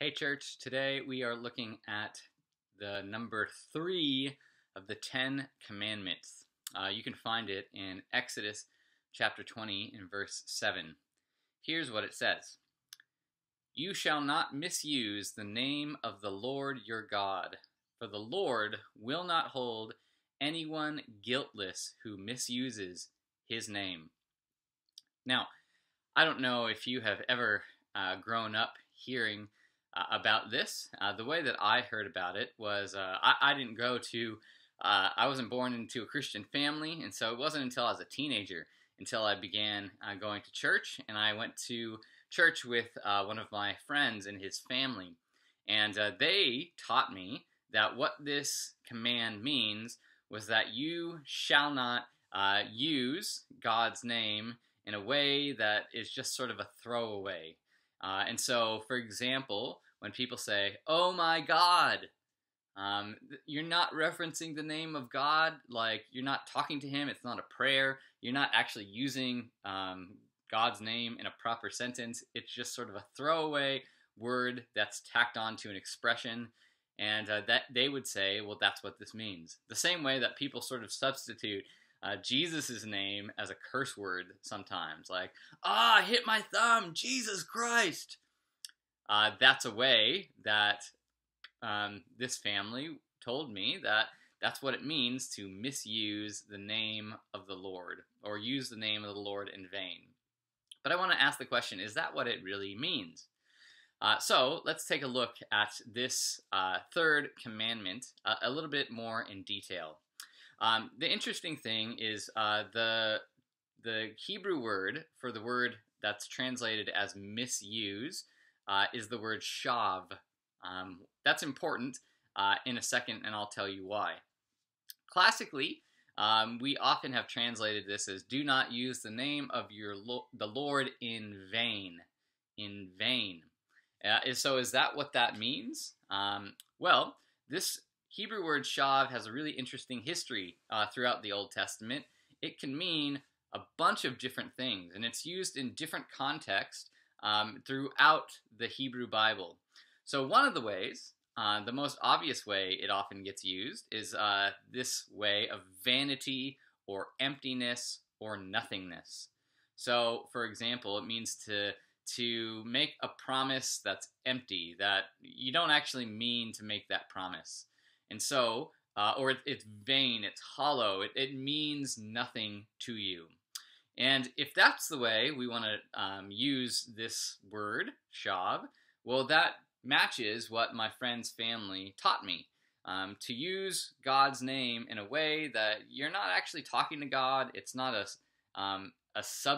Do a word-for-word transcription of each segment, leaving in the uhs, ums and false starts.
Hey church, today we are looking at the number three of the Ten Commandments. Uh, you can find it in Exodus chapter twenty in verse seven. Here's what it says. You shall not misuse the name of the Lord your God, for the Lord will not hold anyone guiltless who misuses his name. Now, I don't know if you have ever uh, grown up hearing Uh, about this. Uh, the way that I heard about it was uh, I, I didn't go to, uh, I wasn't born into a Christian family, and so it wasn't until I was a teenager until I began uh, going to church, and I went to church with uh, one of my friends and his family, and uh, they taught me that what this command means was that you shall not uh, use God's name in a way that is just sort of a throwaway. Uh, and so, for example, when people say, "Oh my God," um, you're not referencing the name of God. Like, you're not talking to him. It's not a prayer. You're not actually using um, God's name in a proper sentence. It's just sort of a throwaway word that's tacked on to an expression. And uh, that they would say, well, that's what this means. The same way that people sort of substitute Uh, Jesus' name as a curse word sometimes, like, ah, I hit my thumb, Jesus Christ. Uh, that's a way that um, this family told me that that's what it means to misuse the name of the Lord, or use the name of the Lord in vain. But I want to ask the question, is that what it really means? Uh, so let's take a look at this uh, third commandment uh, a little bit more in detail. Um, the interesting thing is uh, the the Hebrew word for the word that's translated as misuse uh, is the word shav. Um, that's important uh, in a second, and I'll tell you why. Classically, um, we often have translated this as "do not use the name of your lo the Lord in vain." In vain. Uh, so is that what that means? Um, well, this Hebrew word shav has a really interesting history uh, throughout the Old Testament. It can mean a bunch of different things, and it's used in different contexts um, throughout the Hebrew Bible. So one of the ways, uh, the most obvious way it often gets used, is uh, this way of vanity or emptiness or nothingness. So, for example, it means to to make a promise that's empty, that you don't actually mean to make that promise. And so, uh, or it, it's vain, it's hollow, it, it means nothing to you. And if that's the way we want to um, use this word, shav, well, that matches what my friend's family taught me. Um, to use God's name in a way that you're not actually talking to God, it's not a, um, a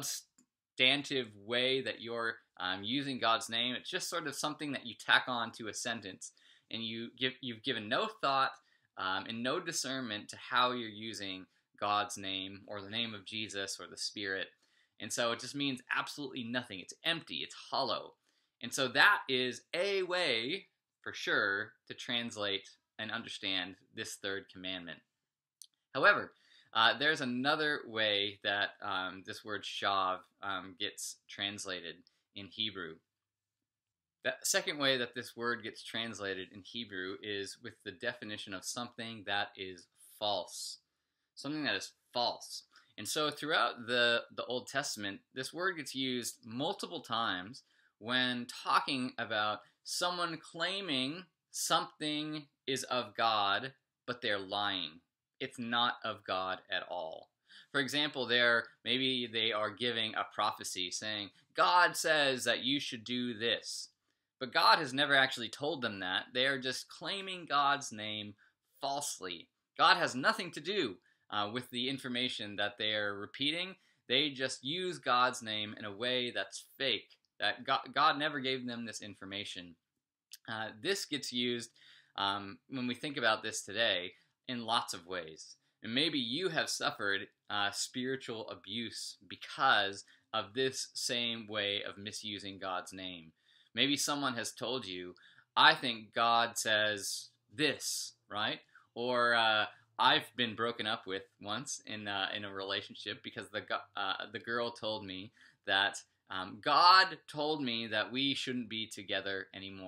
substantive way that you're um, using God's name, it's just sort of something that you tack on to a sentence. And you give, you've given no thought um, and no discernment to how you're using God's name or the name of Jesus or the Spirit. And so it just means absolutely nothing. It's empty. It's hollow. And so that is a way, for sure, to translate and understand this third commandment. However, uh, there's another way that um, this word shav um, gets translated in Hebrew. The second way that this word gets translated in Hebrew is with the definition of something that is false. Something that is false. And so throughout the, the Old Testament, this word gets used multiple times when talking about someone claiming something is of God, but they're lying. It's not of God at all. For example, they're, maybe they are giving a prophecy saying, God says that you should do this. But God has never actually told them that. They are just claiming God's name falsely. God has nothing to do uh, with the information that they are repeating. They just use God's name in a way that's fake. That God, God never gave them this information. Uh, this gets used, um, when we think about this today, in lots of ways. And maybe you have suffered uh, spiritual abuse because of this same way of misusing God's name. Maybe someone has told you, I think God says this, right? Or uh, I've been broken up with once in, uh, in a relationship because the, uh, the girl told me that um, God told me that we shouldn't be together anymore.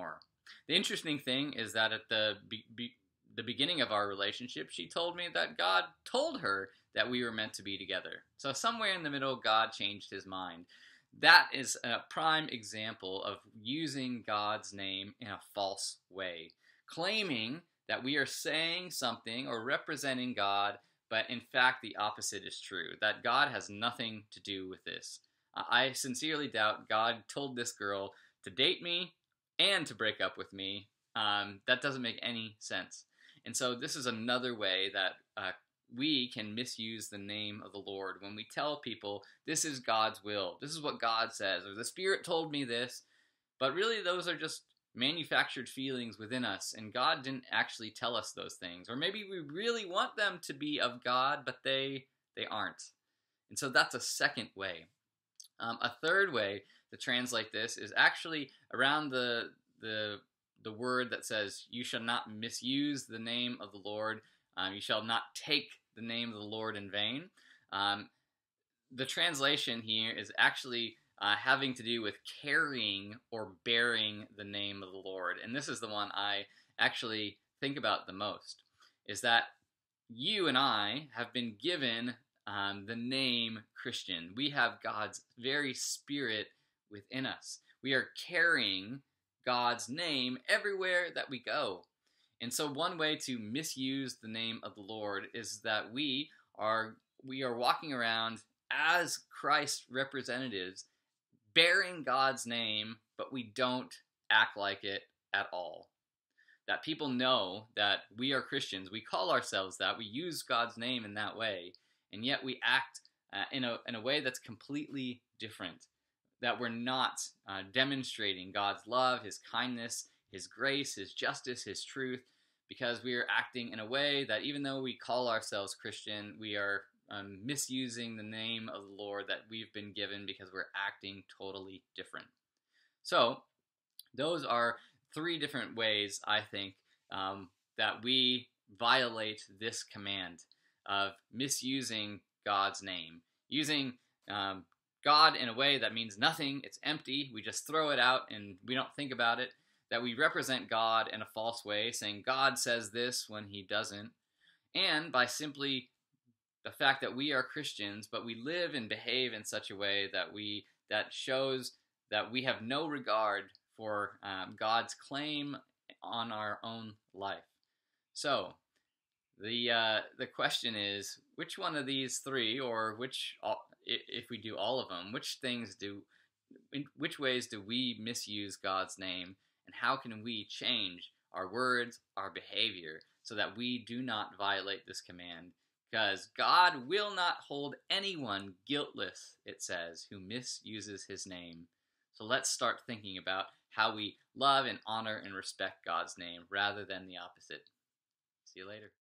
The interesting thing is that at the be be the beginning of our relationship, she told me that God told her that we were meant to be together. So somewhere in the middle, God changed his mind. That is a prime example of using God's name in a false way, claiming that we are saying something or representing God, but in fact the opposite is true, that God has nothing to do with this. Uh, I sincerely doubt God told this girl to date me and to break up with me. Um, that doesn't make any sense. And so this is another way that uh, we can misuse the name of the Lord when we tell people this is God's will, this is what God says, or the Spirit told me this, but really those are just manufactured feelings within us, and God didn't actually tell us those things. Or maybe we really want them to be of God, but they they aren't. And so that's a second way. Um, a third way to translate this is actually around the the the word that says, you shall not misuse the name of the Lord. Um, you shall not take the name of the Lord in vain. Um, the translation here is actually uh, having to do with carrying or bearing the name of the Lord. And this is the one I actually think about the most, is that you and I have been given um, the name Christian. We have God's very Spirit within us. We are carrying God's name everywhere that we go. And so one way to misuse the name of the Lord is that we are we are walking around as Christ representatives, bearing God's name, but we don't act like it at all. That people know that we are Christians. We call ourselves that. We use God's name in that way, and yet we act uh, in a in a way that's completely different. That we're not uh, demonstrating God's love, his kindness, his grace, his justice, his truth, because we are acting in a way that even though we call ourselves Christian, we are um, misusing the name of the Lord that we've been given because we're acting totally different. So those are three different ways, I think, um, that we violate this command of misusing God's name. Using um, God in a way that means nothing, it's empty, we just throw it out and we don't think about it. That we represent God in a false way, saying God says this when he doesn't. And by simply the fact that we are Christians, but we live and behave in such a way that we that shows that we have no regard for um, God's claim on our own life. So the uh, the question is, which one of these three, or which, if we do all of them, which things do, in which ways do we misuse God's name, and how can we change our words, our behavior, so that we do not violate this command? Because God will not hold anyone guiltless, it says, who misuses his name. So let's start thinking about how we love and honor and respect God's name rather than the opposite. See you later.